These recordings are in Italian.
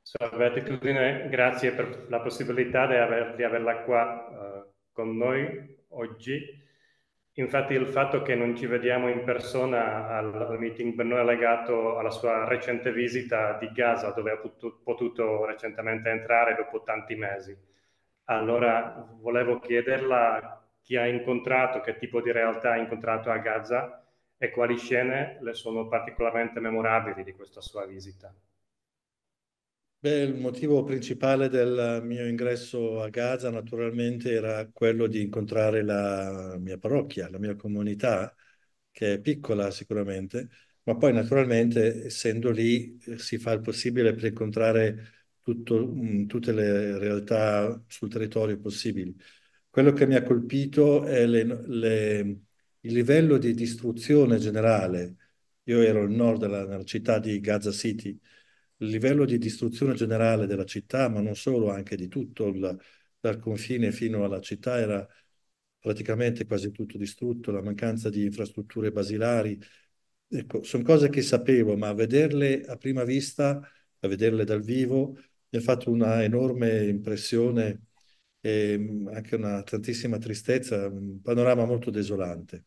Beatitudine, grazie per la possibilità di averla qua con noi oggi. Infatti il fatto che non ci vediamo in persona al meeting per noi è legato alla sua recente visita di Gaza, dove ha potuto recentemente entrare dopo tanti mesi. Allora volevo chiederla chi ha incontrato, che tipo di realtà ha incontrato a Gaza e quali scene le sono particolarmente memorabili di questa sua visita. Beh, il motivo principale del mio ingresso a Gaza naturalmente era quello di incontrare la mia parrocchia, la mia comunità, che è piccola sicuramente, ma poi naturalmente essendo lì si fa il possibile per incontrare tutte le realtà sul territorio possibili. Quello che mi ha colpito è il livello di distruzione generale. Io ero al nord nella città di Gaza City. Il livello di distruzione generale della città, ma non solo, anche di tutto, dal confine fino alla città era praticamente quasi tutto distrutto, la mancanza di infrastrutture basilari. Ecco, sono cose che sapevo, ma a vederle a prima vista, a vederle dal vivo, mi ha fatto una enorme impressione e anche una tantissima tristezza, un panorama molto desolante.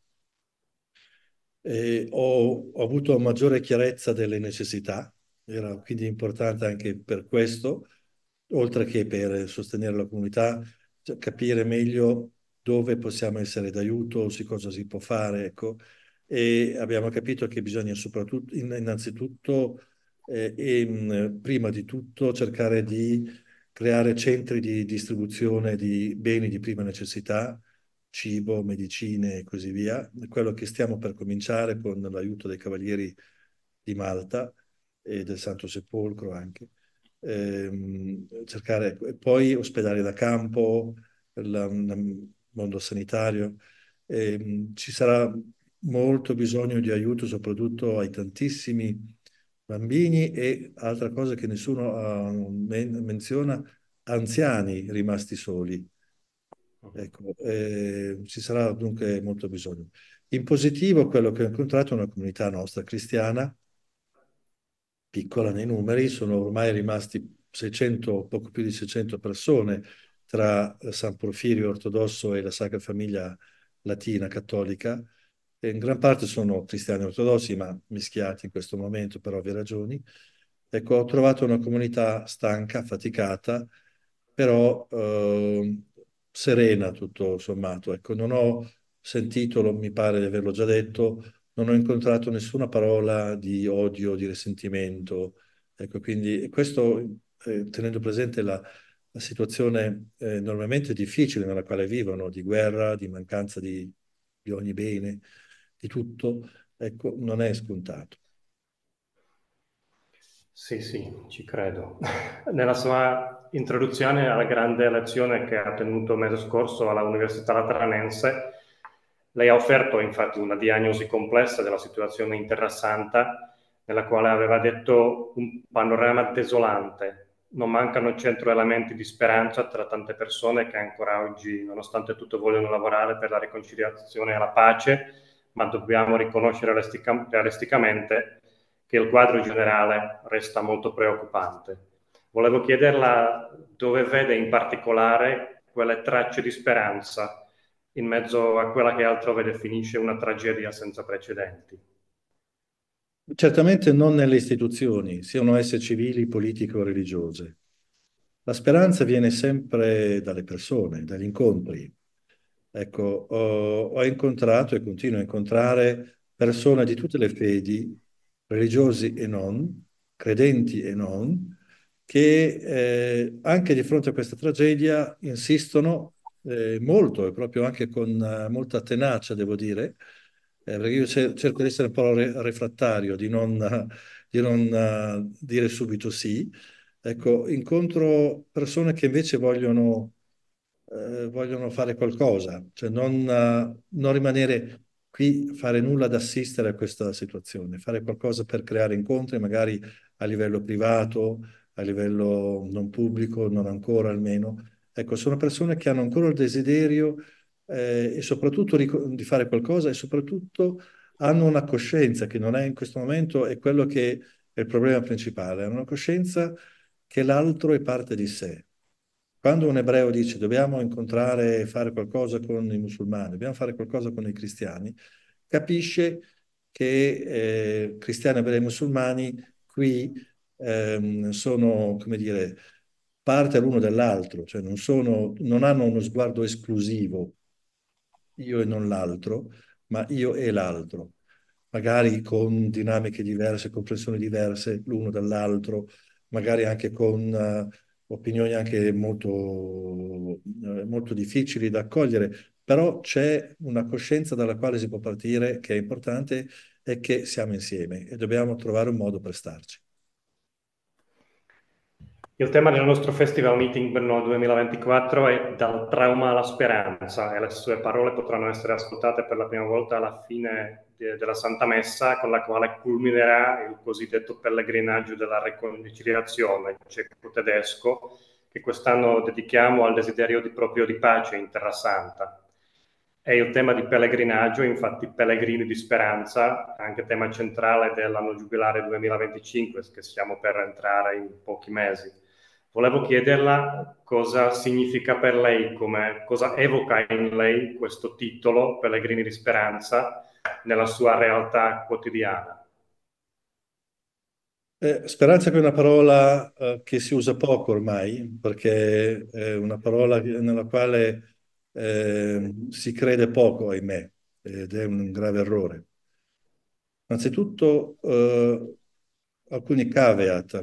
Ho avuto maggiore chiarezza delle necessità, era quindi importante anche per questo, oltre che per sostenere la comunità, cioè capire meglio dove possiamo essere d'aiuto, su cosa si può fare, ecco. E abbiamo capito che bisogna soprattutto, innanzitutto, prima di tutto, cercare di creare centri di distribuzione di beni di prima necessità, cibo, medicine e così via. È quello che stiamo per cominciare con l'aiuto dei Cavalieri di Malta e del Santo Sepolcro anche. Cercare, e poi ospedali da campo, il mondo sanitario. Ci sarà molto bisogno di aiuto, soprattutto ai tantissimi bambini e altra cosa che nessuno menziona, anziani rimasti soli. Ecco, ci sarà dunque molto bisogno. In positivo, quello che ho incontrato è una comunità nostra cristiana, piccola nei numeri, sono ormai rimasti 600, poco più di 600 persone tra San Porfirio ortodosso e la Sacra Famiglia Latina Cattolica. E in gran parte sono cristiani ortodossi, ma mischiati in questo momento per ovvie ragioni. Ecco, ho trovato una comunità stanca, affaticata, però serena tutto sommato. Ecco, non ho sentito, mi pare di averlo già detto, non ho incontrato nessuna parola di odio, di risentimento. Ecco, quindi questo, tenendo presente la situazione enormemente difficile nella quale vivono, di guerra, di mancanza di ogni bene, di tutto, ecco, non è scontato. Sì, sì, ci credo. Nella sua introduzione alla grande lezione che ha tenuto il mese scorso alla Università Lateranense, lei ha offerto infatti una diagnosi complessa della situazione in Terra Santa, nella quale aveva detto un panorama desolante. Non mancano 100 elementi di speranza tra tante persone che ancora oggi, nonostante tutto, vogliono lavorare per la riconciliazione e la pace, ma dobbiamo riconoscere realisticamente che il quadro generale resta molto preoccupante. Volevo chiederla dove vede in particolare quelle tracce di speranza in mezzo a quella che altrove definisce una tragedia senza precedenti. Certamente non nelle istituzioni, siano esse civili, politiche o religiose. La speranza viene sempre dalle persone, dagli incontri. Ecco, ho incontrato e continuo a incontrare persone di tutte le fedi, religiosi e non, credenti e non, che anche di fronte a questa tragedia insistono molto e proprio anche con molta tenacia, devo dire, perché io cerco di essere un po' refrattario, di non dire subito sì. Ecco, incontro persone che invece vogliono fare qualcosa, cioè non rimanere qui, fare nulla ad assistere a questa situazione, fare qualcosa per creare incontri, magari a livello privato, a livello non pubblico, non ancora almeno. Ecco, sono persone che hanno ancora il desiderio e soprattutto di fare qualcosa e soprattutto hanno una coscienza che non è in questo momento, è quello che è il problema principale, hanno una coscienza che l'altro è parte di sé. Quando un ebreo dice dobbiamo incontrare e fare qualcosa con i musulmani, dobbiamo fare qualcosa con i cristiani, capisce che cristiani, ebrei e musulmani qui sono, come dire, parte l'uno dell'altro, cioè non hanno uno sguardo esclusivo, io e non l'altro, ma io e l'altro, magari con dinamiche diverse, comprensioni diverse l'uno dall'altro, magari anche con opinioni anche molto difficili da accogliere, però c'è una coscienza dalla quale si può partire che è importante e che siamo insieme e dobbiamo trovare un modo per starci. Il tema del nostro Festival Meeting Brno 2024 è Dal trauma alla speranza e le sue parole potranno essere ascoltate per la prima volta alla fine della Santa Messa, con la quale culminerà il cosiddetto pellegrinaggio della riconciliazione ceco-tedesco che quest'anno dedichiamo al desiderio proprio di pace in Terra Santa. È il tema di pellegrinaggio, infatti pellegrini di speranza, anche tema centrale dell'anno giubilare 2025 che stiamo per entrare in pochi mesi. Volevo chiederla cosa significa per lei, cosa evoca in lei questo titolo, Pellegrini di Speranza, nella sua realtà quotidiana. Speranza che è una parola che si usa poco ormai, perché è una parola nella quale si crede poco, ahimè, ed è un grave errore. Anzitutto, alcuni caveat,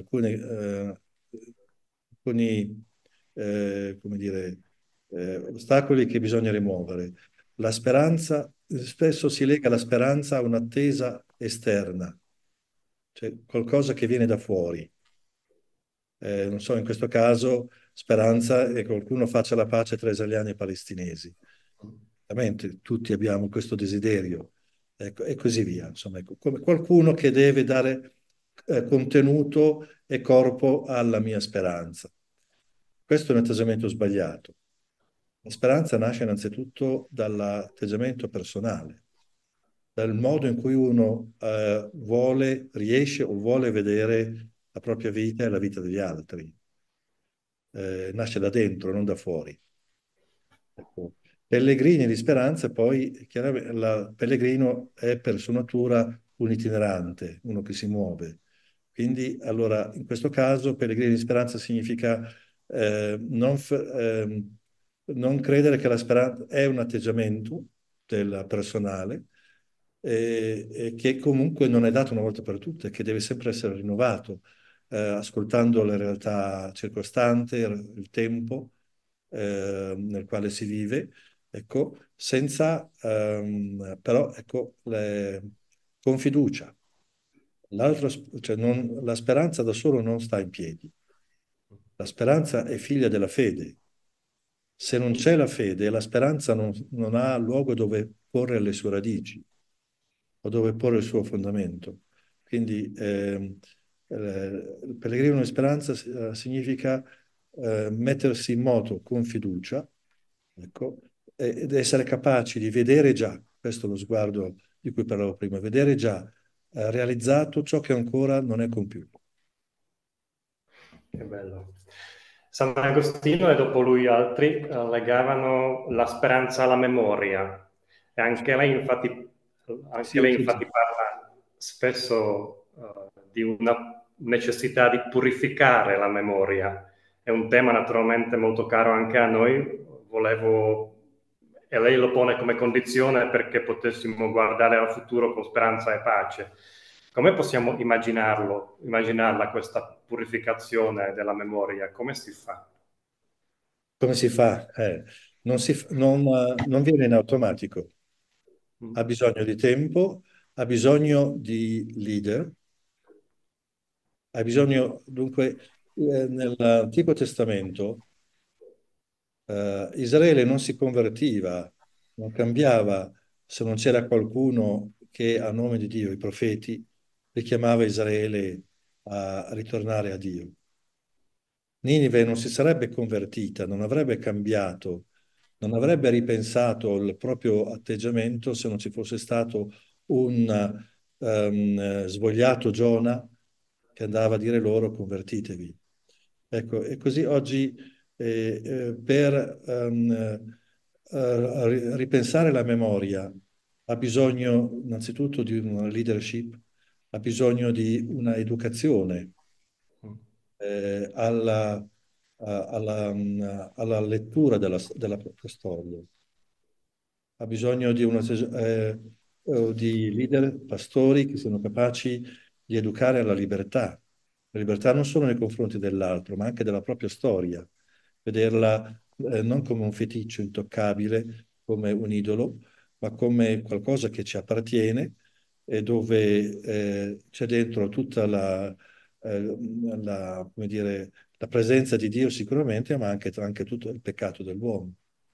alcuni come dire, ostacoli che bisogna rimuovere. La speranza, spesso si lega la speranza a un'attesa esterna, cioè qualcosa che viene da fuori. Non so, in questo caso speranza è che qualcuno faccia la pace tra israeliani e palestinesi. Ovviamente tutti abbiamo questo desiderio, ecco, e così via. Insomma, ecco, come qualcuno che deve dare contenuto e corpo alla mia speranza. Questo è un atteggiamento sbagliato. La speranza nasce innanzitutto dall'atteggiamento personale, dal modo in cui uno riesce o vuole vedere la propria vita e la vita degli altri. Nasce da dentro, non da fuori. Ecco. Pellegrini di speranza, poi chiaramente il pellegrino è per sua natura un itinerante, uno che si muove. Quindi, allora, in questo caso, pellegrini di speranza significa non credere che la speranza è un atteggiamento del personale e che comunque non è dato una volta per tutte, che deve sempre essere rinnovato, ascoltando la realtà circostante, il tempo nel quale si vive, ecco, senza però ecco, con fiducia. Cioè la speranza da solo non sta in piedi. La speranza è figlia della fede. Se non c'è la fede, la speranza non ha luogo dove porre le sue radici o dove porre il suo fondamento. Quindi il pellegrino di speranza significa mettersi in moto con fiducia, ecco, ed essere capaci di vedere già, questo è lo sguardo di cui parlavo prima, vedere già realizzato ciò che ancora non è compiuto. Che bello. Sant'Agostino e dopo lui altri legavano la speranza alla memoria. E anche Sì, lei sì, sì. infatti parla spesso di una necessità di purificare la memoria. È un tema naturalmente molto caro anche a noi. E lei lo pone come condizione perché potessimo guardare al futuro con speranza e pace. Come possiamo immaginarla questa purificazione della memoria? Come si fa? Come si fa? Non viene in automatico, ha Mm. bisogno di tempo, ha bisogno di leader, ha bisogno, dunque, nell'Antico Testamento Israele non si convertiva, non cambiava se non c'era qualcuno che a nome di Dio, i profeti, richiamava Israele a ritornare a Dio. Ninive non si sarebbe convertita, non avrebbe cambiato, non avrebbe ripensato il proprio atteggiamento se non ci fosse stato un svogliato Giona che andava a dire loro convertitevi. Ecco, e così oggi per ripensare la memoria ha bisogno innanzitutto di una leadership, ha bisogno di una educazione alla, alla lettura della propria storia, ha bisogno di, di leader, pastori che siano capaci di educare alla libertà. La libertà non solo nei confronti dell'altro, ma anche della propria storia. Vederla non come un feticcio intoccabile, come un idolo, ma come qualcosa che ci appartiene e dove c'è dentro tutta come dire, la presenza di Dio sicuramente, ma anche tutto il peccato dell'uomo.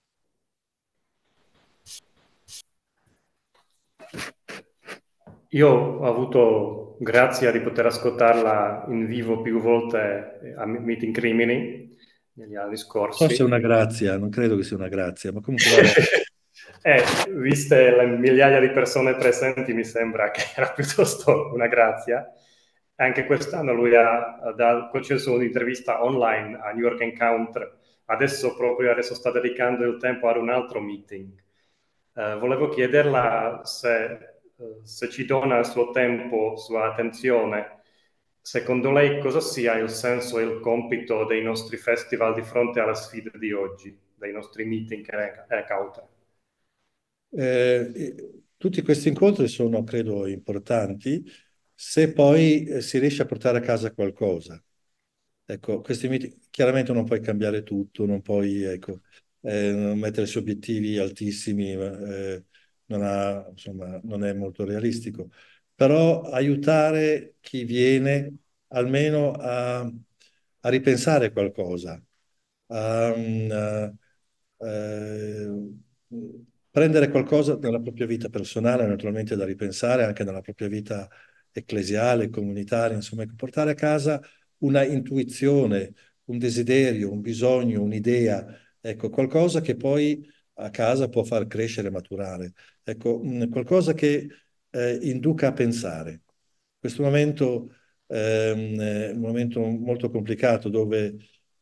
Io ho avuto grazia di poter ascoltarla in vivo più volte a Meeting Crimini negli anni So se è scorsi. una grazia, non credo che sia una grazia, ma comunque vabbè. Viste le migliaia di persone presenti, mi sembra che era piuttosto una grazia. Anche quest'anno lui ha concesso un'intervista online a New York Encounter. Adesso sta dedicando il tempo ad un altro meeting. Volevo chiederla se ci dona il suo tempo, sua attenzione, secondo lei cosa sia il senso e il compito dei nostri festival di fronte alle sfide di oggi, dei nostri meeting e cauta? Tutti questi incontri sono, credo, importanti se poi si riesce a portare a casa qualcosa. Ecco, questi chiaramente non puoi cambiare tutto, non puoi, ecco, non mettersi obiettivi altissimi, insomma, non è molto realistico. Però aiutare chi viene almeno a ripensare qualcosa, a, eh, prendere qualcosa nella propria vita personale, naturalmente da ripensare anche nella propria vita ecclesiale, comunitaria, insomma, ecco, portare a casa una intuizione, un desiderio, un bisogno, un'idea, ecco, qualcosa che poi a casa può far crescere e maturare. Ecco, qualcosa che induca a pensare. Questo momento è un momento molto complicato dove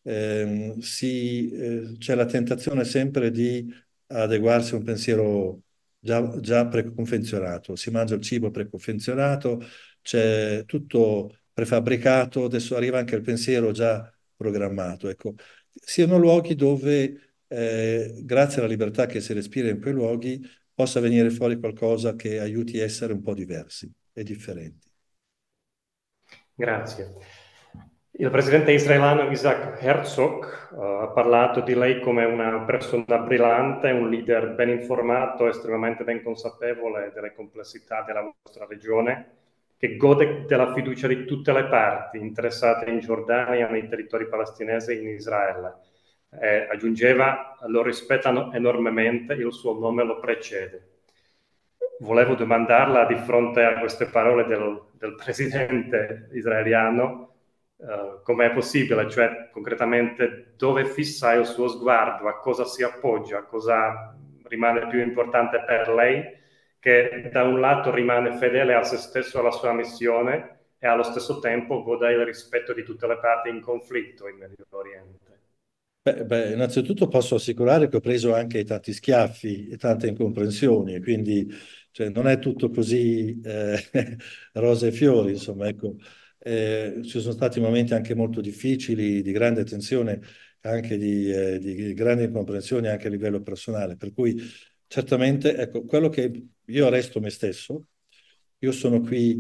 c'è la tentazione sempre di adeguarsi a un pensiero già preconfezionato. Si mangia il cibo preconfezionato, c'è tutto prefabbricato, adesso arriva anche il pensiero già programmato. Ecco, siano luoghi dove, grazie alla libertà che si respira in quei luoghi, possa venire fuori qualcosa che aiuti a essere un po' diversi e differenti. Grazie. Il presidente israeliano Isaac Herzog ha parlato di lei come una persona brillante, un leader ben informato, estremamente ben consapevole delle complessità della nostra regione, che gode della fiducia di tutte le parti interessate in Giordania, nei territori palestinesi e in Israele. Aggiungeva, lo rispettano enormemente, il suo nome lo precede. Volevo domandarla di fronte a queste parole del presidente israeliano, com'è possibile, cioè concretamente dove fissa il suo sguardo, a cosa si appoggia, cosa rimane più importante per lei, che da un lato rimane fedele a se stesso e alla sua missione e allo stesso tempo gode il rispetto di tutte le parti in conflitto in Medio Oriente. Innanzitutto posso assicurare che ho preso anche tanti schiaffi e tante incomprensioni, e quindi cioè, non è tutto così rose e fiori, insomma, ecco. Ci sono stati momenti anche molto difficili, di grande tensione, anche di grande incomprensione anche a livello personale, per cui certamente, ecco, quello che io resto me stesso, io sono qui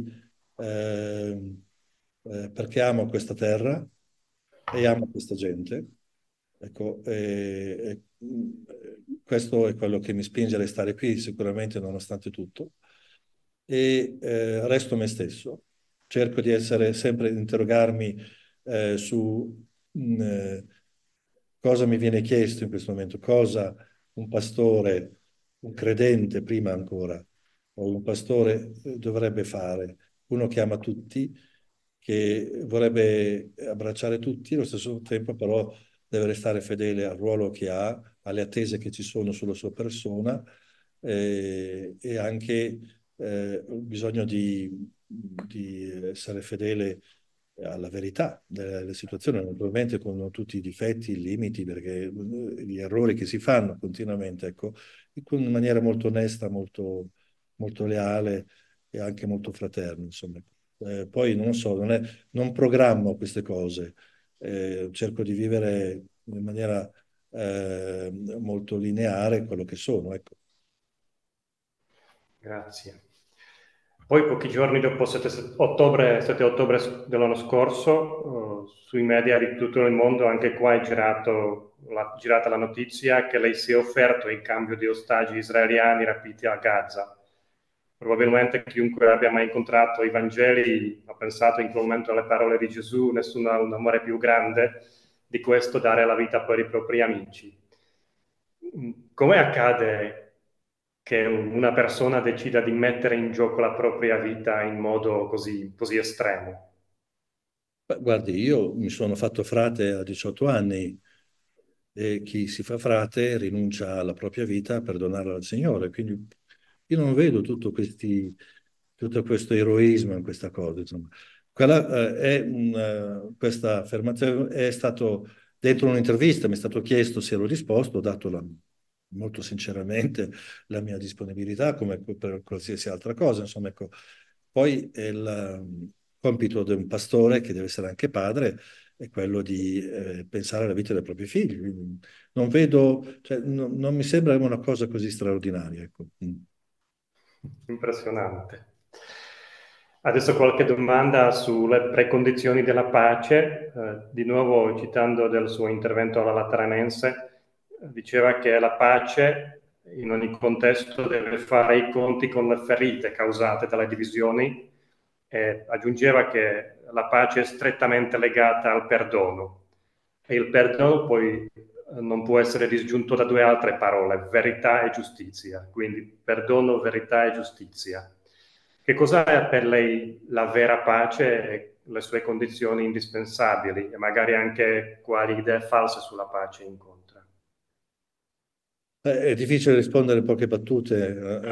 perché amo questa terra e amo questa gente. Ecco, questo è quello che mi spinge a restare qui, sicuramente nonostante tutto. E resto me stesso. Cerco di essere sempre, di interrogarmi su cosa mi viene chiesto in questo momento, cosa un pastore, un credente prima ancora, o un pastore dovrebbe fare. Uno che ama tutti, che vorrebbe abbracciare tutti, allo stesso tempo però deve restare fedele al ruolo che ha, alle attese che ci sono sulla sua persona e anche bisogno di essere fedele alla verità delle situazioni, naturalmente con tutti i difetti, i limiti, perché gli errori che si fanno continuamente, ecco, e in maniera molto onesta, molto, molto leale e anche molto fraterna, insomma. Poi non so, non programmo queste cose, cerco di vivere in maniera molto lineare quello che sono, ecco. Grazie. Poi pochi giorni dopo 7 ottobre dell'anno scorso, sui media di tutto il mondo, anche qua è girata la notizia che lei si è offerto in cambio di ostaggi israeliani rapiti a Gaza. Probabilmente chiunque abbia mai incontrato i Vangeli ha pensato in quel momento alle parole di Gesù: nessuno ha un amore più grande di questo, dare la vita per i propri amici. Come accade che una persona decida di mettere in gioco la propria vita in modo così estremo? Beh, guardi, io mi sono fatto frate a 18 anni e chi si fa frate rinuncia alla propria vita per donarla al Signore. Quindi io non vedo tutto questo eroismo in questa cosa. Insomma. Questa affermazione è stato dentro un'intervista, mi è stato chiesto se ero disposto, ho dato molto sinceramente la mia disponibilità come per qualsiasi altra cosa. Insomma, ecco. Poi è il compito di un pastore che deve essere anche padre è quello di pensare alla vita dei propri figli. Quindi non vedo, cioè, non mi sembra una cosa così straordinaria. Ecco. Mm. Impressionante. Adesso qualche domanda sulle precondizioni della pace. Di nuovo, citando del suo intervento alla Lateranense, diceva che la pace in ogni contesto deve fare i conti con le ferite causate dalle divisioni e aggiungeva che la pace è strettamente legata al perdono e il perdono poi non può essere disgiunto da due altre parole: verità e giustizia. Quindi perdono, verità e giustizia. Che cosa è per lei la vera pace e le sue condizioni indispensabili e magari anche quali idee false sulla pace incontra? È difficile rispondere in poche battute,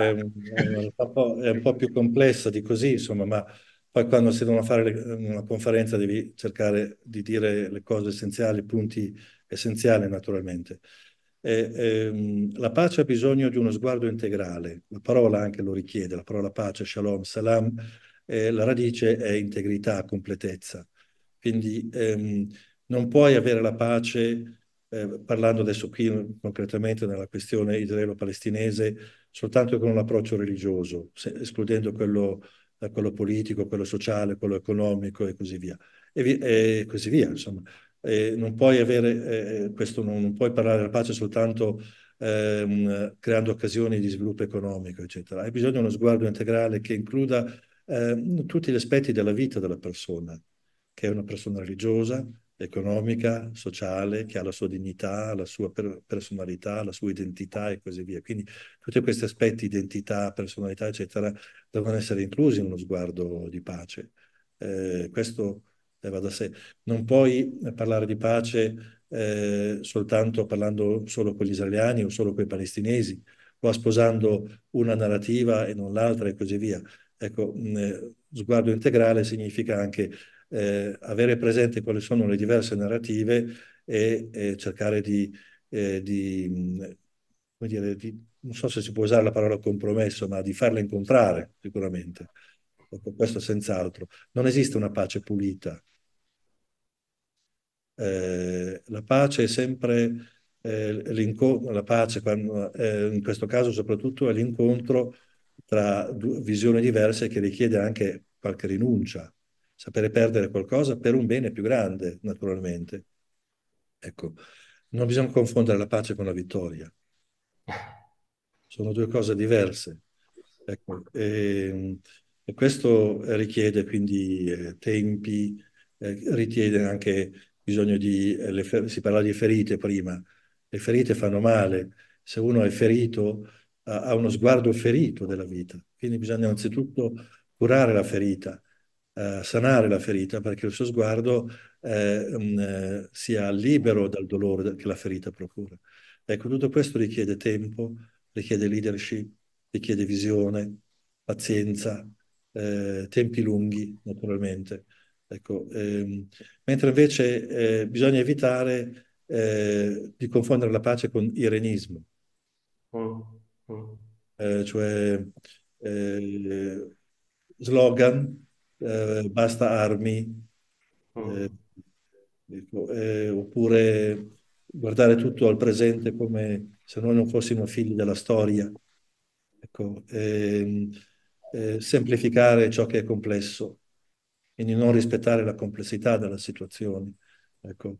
è un po' più complessa di così, insomma, ma poi quando si devono fare una conferenza devi cercare di dire le cose essenziali, i punti essenziali, naturalmente. La pace ha bisogno di uno sguardo integrale, la parola anche lo richiede, la parola pace, shalom, salam, la radice è integrità, completezza. Quindi non puoi avere la pace parlando adesso qui concretamente nella questione israelo-palestinese, soltanto con un approccio religioso, escludendo quello politico, quello sociale, quello economico e così via. E così via, insomma. Non puoi avere questo, non puoi parlare della pace soltanto creando occasioni di sviluppo economico, eccetera. Hai bisogno di uno sguardo integrale che includa tutti gli aspetti della vita della persona, che è una persona religiosa, economica, sociale, che ha la sua dignità, la sua personalità, la sua identità e così via. Quindi tutti questi aspetti, identità, personalità, eccetera, devono essere inclusi in uno sguardo di pace. Questo va da sé. Non puoi parlare di pace soltanto parlando solo con gli israeliani o solo con i palestinesi, o sposando una narrativa e non l'altra e così via. Ecco, sguardo integrale significa anche avere presente quali sono le diverse narrative e cercare come dire, non so se si può usare la parola compromesso, ma di farle incontrare sicuramente. Ecco, questo senz'altro. Non esiste una pace pulita. La pace è sempre la pace, in questo caso soprattutto, è l'incontro tra visioni diverse che richiede anche qualche rinuncia, sapere perdere qualcosa per un bene più grande, naturalmente. Ecco, non bisogna confondere la pace con la vittoria, sono due cose diverse. Ecco, e questo richiede quindi tempi, richiede anche bisogno di, si parla di ferite prima, le ferite fanno male, se uno è ferito ha uno sguardo ferito della vita, quindi bisogna innanzitutto curare la ferita, sanare la ferita perché il suo sguardo sia libero dal dolore che la ferita procura. Ecco, tutto questo richiede tempo, richiede leadership, richiede visione, pazienza, tempi lunghi, naturalmente. Ecco, mentre invece bisogna evitare di confondere la pace con irenismo, Mm, mm, cioè eh, slogan, basta armi, eh, mm. ecco, oppure guardare tutto al presente come se noi non fossimo figli della storia. Ecco, semplificare ciò che è complesso, quindi non rispettare la complessità della situazione. Ecco,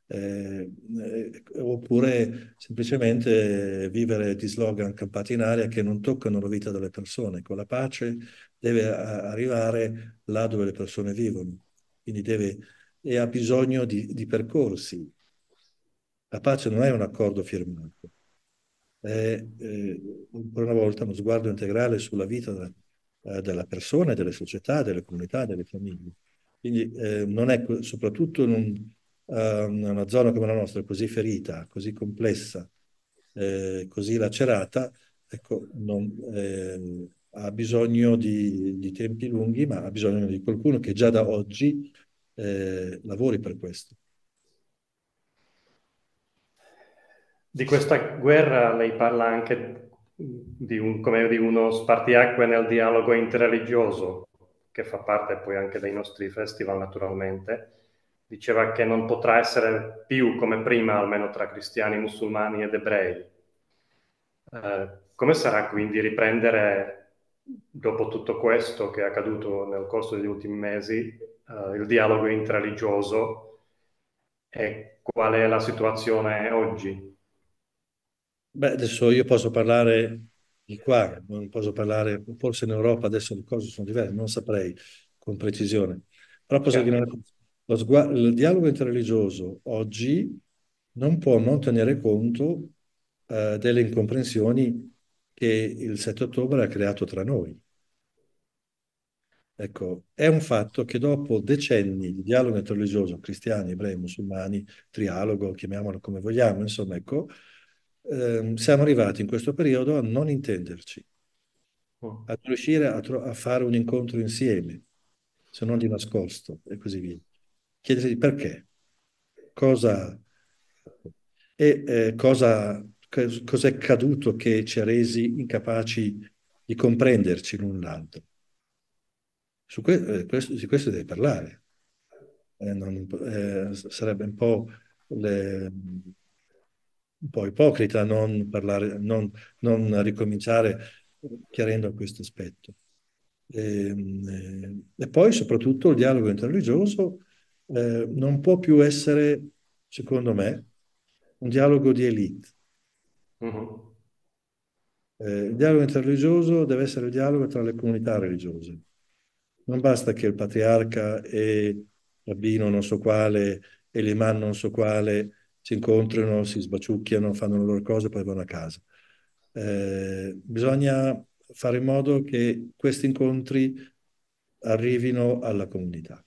oppure semplicemente vivere di slogan campati in aria che non toccano la vita delle persone. Con la pace deve arrivare là dove le persone vivono, quindi e ha bisogno di percorsi. La pace non è un accordo firmato, è ancora una volta uno sguardo integrale sulla vita della persona, delle società, delle comunità, delle famiglie. Quindi non è, soprattutto in una zona come la nostra, così ferita, così complessa, così lacerata, ecco, ha bisogno di tempi lunghi, ma ha bisogno di qualcuno che già da oggi lavori per questo. Di questa guerra lei parla anche come di uno spartiacque nel dialogo interreligioso, che fa parte poi anche dei nostri festival naturalmente. Diceva che non potrà essere più come prima, almeno tra cristiani, musulmani ed ebrei. Come sarà quindi riprendere, dopo tutto questo che è accaduto nel corso degli ultimi mesi, il dialogo interreligioso e qual è la situazione oggi? Beh, adesso io posso parlare di qua, non posso parlare, forse in Europa adesso le cose sono diverse, non saprei con precisione. Però posso dire una Certo. cosa, il dialogo interreligioso oggi non può non tenere conto delle incomprensioni che il 7 ottobre ha creato tra noi. Ecco, è un fatto che dopo decenni di dialogo interreligioso, cristiani, ebrei, musulmani, trialogo, chiamiamolo come vogliamo, insomma, ecco, siamo arrivati in questo periodo a non intenderci, Mm. a non riuscire a fare un incontro insieme, se non di nascosto e così via. Chiedersi perché, cosa, cos'è caduto che ci ha resi incapaci di comprenderci l'un l'altro. Di questo deve parlare. Sarebbe un po' ipocrita non parlare, non ricominciare chiarendo questo aspetto. E poi soprattutto il dialogo interreligioso non può più essere, secondo me, un dialogo di elite. Mhm. Il dialogo interreligioso deve essere il dialogo tra le comunità religiose. Non basta che il patriarca e il rabbino non so quale e l'imam non so quale si incontrino, si sbaciucchiano, fanno le loro cose e poi vanno a casa. Bisogna fare in modo che questi incontri arrivino alla comunità.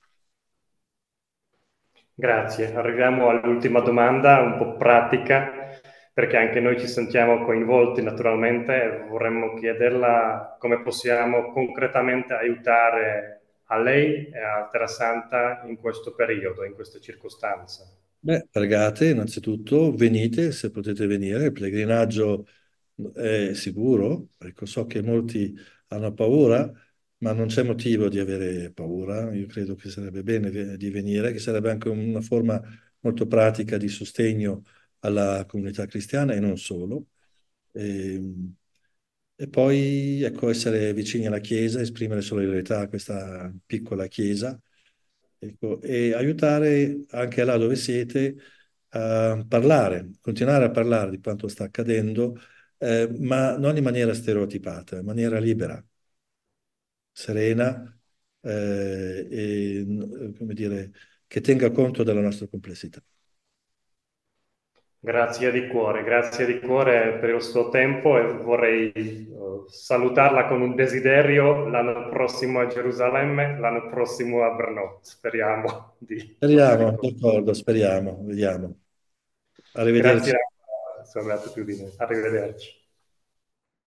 Grazie. Arriviamo all'ultima domanda, un po' pratica, perché anche noi ci sentiamo coinvolti naturalmente e vorremmo chiederla come possiamo concretamente aiutare a lei e a Terra Santa in questo periodo, in queste circostanze. Beh, pregate innanzitutto, venite se potete venire, il pellegrinaggio è sicuro, ecco, so che molti hanno paura, ma non c'è motivo di avere paura, io credo che sarebbe bene di venire, che sarebbe anche una forma molto pratica di sostegno alla comunità cristiana e non solo. E, e poi, ecco, essere vicini alla Chiesa, esprimere solidarietà a questa piccola Chiesa, ecco, e aiutare anche là dove siete a parlare, continuare a parlare di quanto sta accadendo, ma non in maniera stereotipata, in maniera libera, serena, come dire, che tenga conto della nostra complessità. Grazie di cuore per il suo tempo e vorrei salutarla con un desiderio l'anno prossimo a Gerusalemme, l'anno prossimo a Brno. Speriamo di poter Speriamo, incontrare. d'accordo, speriamo, vediamo. Grazie Arrivederci. a sua beatitudine. Arrivederci.